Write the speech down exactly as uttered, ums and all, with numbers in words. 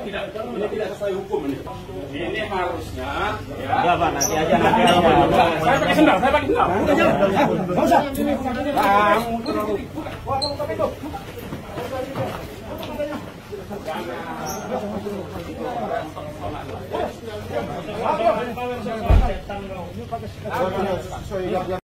tidak, ini tidak sesuai hukum ini. Ini harusnya, ya. Enggak Pak, nanti aja nanti aja. Saya pakai sendal, saya pakai sendal. Enggak usah. Kamu terlalu. Wah, kamu tapi itu. Jangan.